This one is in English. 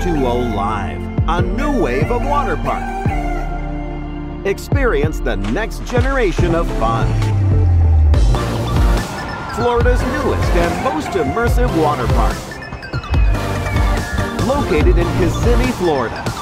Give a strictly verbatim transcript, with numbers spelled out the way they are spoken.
two O Live, a new wave of water park. Experience the next generation of fun. Florida's newest and most immersive water park. Located in Kissimmee, Florida.